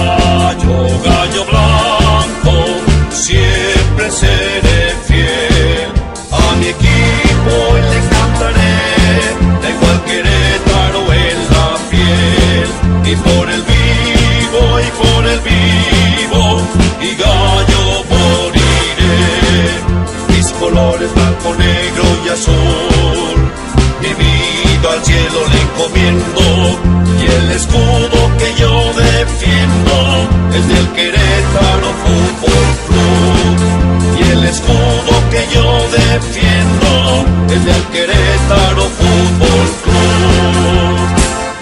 gallo blanco, siempre seré fiel. A mi equipo le cantaré, tengo al Querétaro en la piel. Y por el vivo, y gallo moriré. Mis colores blanco, negro y azul, mi vida al cielo le encomiendo, y el escudo que yo defiendo es del Querétaro.